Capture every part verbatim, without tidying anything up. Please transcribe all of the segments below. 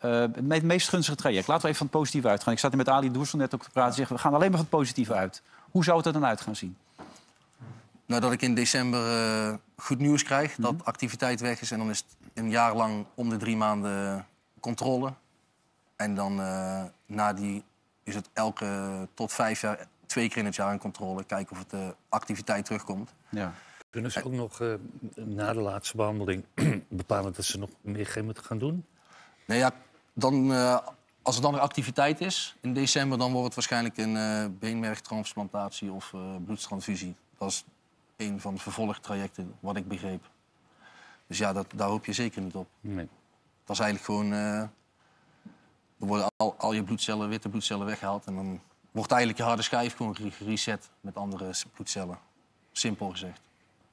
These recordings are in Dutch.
Uh, het meest gunstige traject. Laten we even van het positieve uitgaan. Ik zat hier met Ali Doersel net ook te praten. Zeggen, we gaan alleen maar van het positieve uit. Hoe zou het er dan uit gaan zien? Nou, dat ik in december uh, goed nieuws krijg. Mm-hmm. Dat activiteit weg is. En dan is het een jaar lang om de drie maanden controle. En dan uh, na die is het elke tot vijf jaar, twee keer in het jaar een controle. Kijken of de activiteit terugkomt. Ja. Kunnen ze ook nog uh, na de laatste behandeling bepalen dat ze nog meer moeten gaan doen? Nee, ja, dan, uh, als er dan weer activiteit is in december, dan wordt het waarschijnlijk een uh, beenmergtransplantatie of uh, bloedtransfusie. Dat is een van de vervolgtrajecten, wat ik begreep. Dus ja, dat, daar hoop je zeker niet op. Nee. Dat is eigenlijk gewoon... Uh, er worden al, al je bloedcellen, witte bloedcellen weggehaald. En dan wordt eigenlijk je harde schijf gewoon gereset met andere bloedcellen. Simpel gezegd.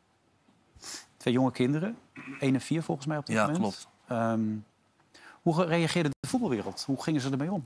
Twee jonge kinderen, één en vier volgens mij op dit ja, moment. Klopt. Um, hoe reageerde de voetbalwereld? Hoe gingen ze ermee om?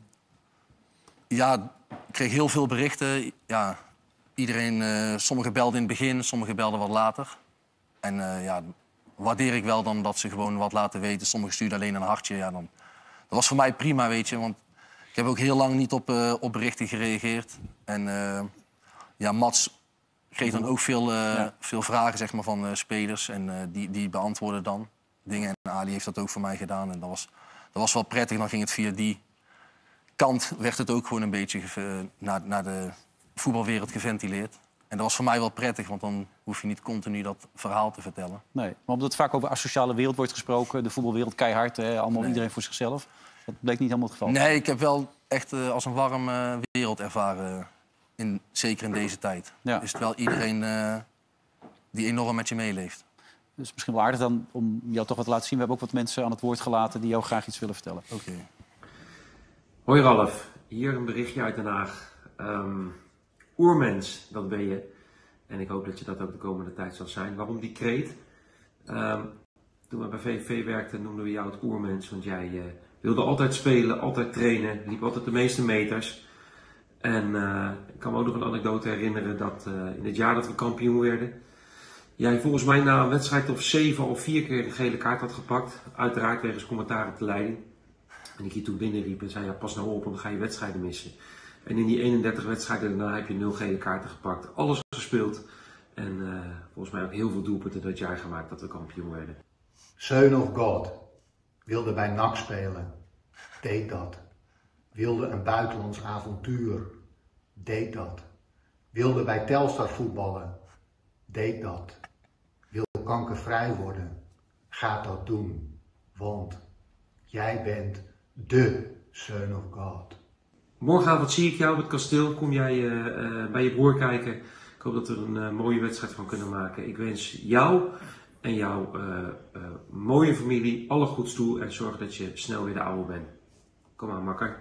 Ja, ik kreeg heel veel berichten. Ja, iedereen, uh, sommigen belden in het begin, sommigen belden wat later. En uh, ja, waardeer ik wel dan dat ze gewoon wat laten weten. Sommigen stuurden alleen een hartje. Ja, dan... Dat was voor mij prima, weet je. Want ik heb ook heel lang niet op, uh, op berichten gereageerd. En uh, ja, Mats kreeg dan ook veel, uh, ja. veel vragen zeg maar, van uh, spelers. En uh, die, die beantwoorden dan dingen. En Ali heeft dat ook voor mij gedaan. En dat was, dat was wel prettig. Dan ging het via die kant, werd het ook gewoon een beetje uh, naar, naar de voetbalwereld geventileerd. En dat was voor mij wel prettig, want dan hoef je niet continu dat verhaal te vertellen. Nee, maar omdat vaak over asociale wereld wordt gesproken, de voetbalwereld keihard, hè, allemaal nee. iedereen voor zichzelf. Dat bleek niet helemaal het geval. Nee, ik heb wel echt uh, als een warme uh, wereld ervaren, in, zeker in deze tijd. Ja. Is het wel iedereen uh, die enorm met je meeleeft. Dus misschien wel aardig dan om jou toch wat te laten zien. We hebben ook wat mensen aan het woord gelaten die jou graag iets willen vertellen. Oké. Okay. Hoi Ralf, hier een berichtje uit Den Haag. Um... Oermens, dat ben je. En ik hoop dat je dat ook de komende tijd zal zijn. Waarom die kreet? Um, toen we bij V V V werkten noemden we jou het oermens. Want jij uh, wilde altijd spelen, altijd trainen. Liep altijd de meeste meters. En uh, ik kan me ook nog een anekdote herinneren dat uh, in het jaar dat we kampioen werden... jij volgens mij na een wedstrijd of zeven of vier keer een gele kaart had gepakt. Uiteraard wegens commentaar op de leiding. En ik hier toen binnenriep en zei, ja, pas nou op, dan ga je wedstrijden missen. En in die eenendertig wedstrijden daarna heb je nul gele kaarten gepakt. Alles gespeeld. En uh, volgens mij ook heel veel doelpunten dat jaar gemaakt dat we kampioen werden. Son of God. Wilde bij N A C spelen. Deed dat. Wilde een buitenlands avontuur. Deed dat. Wilde bij Telstar voetballen. Deed dat. Wil kankervrij worden. Gaat dat doen. Want jij bent de Son of God. Morgenavond zie ik jou op het kasteel. Kom jij uh, uh, bij je broer kijken. Ik hoop dat we er een uh, mooie wedstrijd van kunnen maken. Ik wens jou en jouw uh, uh, mooie familie alle goeds toe. En zorg dat je snel weer de oude bent. Kom aan, makker.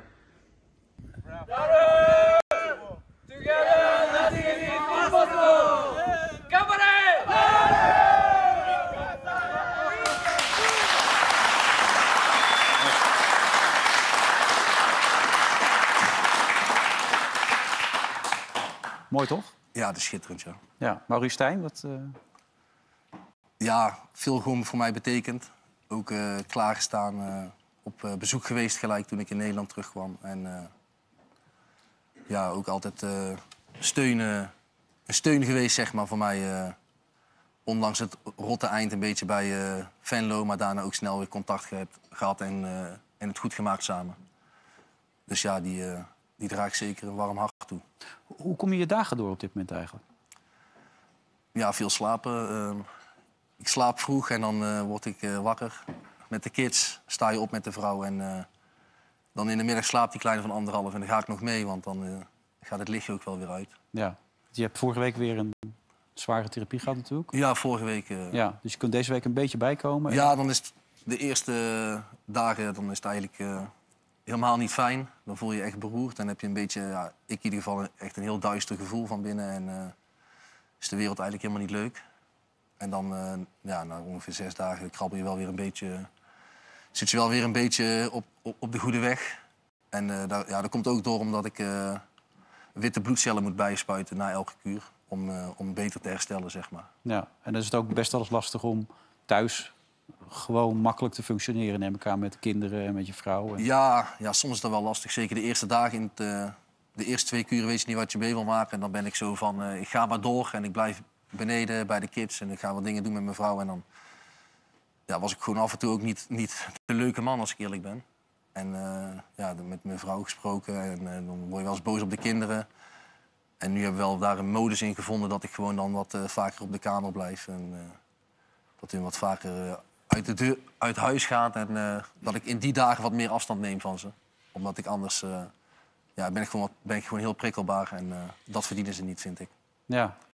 Mooi toch? Ja, dat is schitterend, ja. Ja, Maurice Stijn, wat... Uh... Ja, veel gewoon voor mij betekent. Ook uh, klaargestaan, uh, op uh, bezoek geweest gelijk toen ik in Nederland terugkwam. En uh, ja, ook altijd uh, steunen, een steun geweest, zeg maar, voor mij. Uh, ondanks het rotte eind een beetje bij uh, Venlo, maar daarna ook snel weer contact ge gehad en, uh, en het goed gemaakt samen. Dus ja, die, uh, die draag ik zeker een warm hart toe. Hoe kom je je dagen door op dit moment eigenlijk? Ja, veel slapen. Uh, ik slaap vroeg en dan uh, word ik uh, wakker. Met de kids sta je op met de vrouw. En uh, dan in de middag slaapt die kleine van anderhalf. En dan ga ik nog mee, want dan uh, gaat het lichtje ook wel weer uit. Ja. Je hebt vorige week weer een zware therapie gehad natuurlijk. Ja, vorige week. Uh... Ja, dus je kunt deze week een beetje bijkomen. Ja, dan is het de eerste dagen dan is het eigenlijk uh, helemaal niet fijn. Dan voel je je echt beroerd. Dan heb je een beetje, ja, ik in ieder geval, echt een heel duister gevoel van binnen. En uh, is de wereld eigenlijk helemaal niet leuk. En dan, uh, ja, na ongeveer zes dagen krabbel je wel weer een beetje... Zit je wel weer een beetje op, op, op de goede weg. En uh, daar, ja, dat komt ook door omdat ik uh, witte bloedcellen moet bijspuiten na elke kuur. Om, uh, om beter te herstellen, zeg maar. Ja, en dan is het ook best wel eens lastig om thuis gewoon makkelijk te functioneren, neem ik aan, met de kinderen en met je vrouw? En... Ja, ja, soms is dat wel lastig. Zeker de eerste dagen, in het, uh, de eerste twee uur weet je niet wat je mee wil maken. En dan ben ik zo van, uh, ik ga maar door en ik blijf beneden bij de kids. En ik ga wat dingen doen met mijn vrouw. En dan ja, was ik gewoon af en toe ook niet, niet de leuke man, als ik eerlijk ben. En uh, ja, met mijn vrouw gesproken en uh, dan word je wel eens boos op de kinderen. En nu hebben we wel daar een modus in gevonden dat ik gewoon dan wat uh, vaker op de kamer blijf. En uh, dat hij wat vaker uh, uit, de deur, uit huis gaat. En uh, dat ik in die dagen wat meer afstand neem van ze. Omdat ik anders... Uh, ja, ben ik, gewoon, ben ik gewoon heel prikkelbaar. En uh, dat verdienen ze niet, vind ik. Ja,